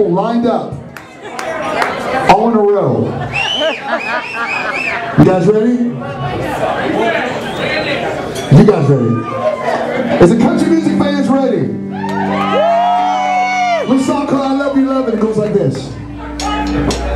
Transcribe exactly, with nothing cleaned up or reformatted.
people lined up, all in a row. You guys ready? You guys ready? Is the country music fans ready? This song called I Love You Love It. It goes like this.